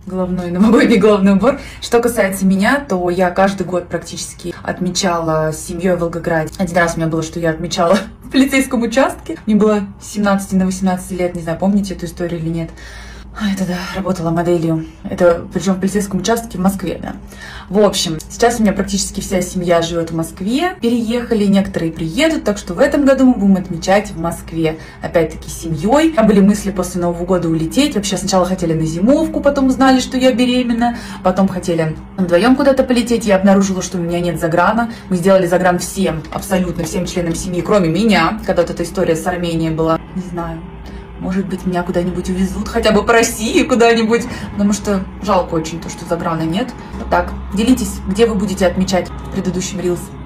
головной, новогодний головной убор. Что касается меня, то я каждый год практически отмечала с семьей в Волгограде. Один раз у меня было, что я отмечала в полицейском участке. Мне было 17 на 18 лет, не знаю, помните эту историю или нет. Я тогда работала моделью. Это причем в полицейском участке в Москве, да. В общем, сейчас у меня практически вся семья живет в Москве. Переехали, некоторые приедут, так что в этом году мы будем отмечать в Москве. Опять-таки с семьей. У меня были мысли после Нового года улететь. Вообще сначала хотели на зимовку, потом узнали, что я беременна. Потом хотели вдвоем куда-то полететь. Я обнаружила, что у меня нет заграна. Мы сделали загран всем, абсолютно всем членам семьи, кроме меня. Когда вот эта история с Арменией была. Не знаю. Может быть, меня куда-нибудь увезут, хотя бы по России куда-нибудь, потому что жалко очень то, что заграна нет. Вот так, делитесь, где вы будете отмечать в предыдущем рилс.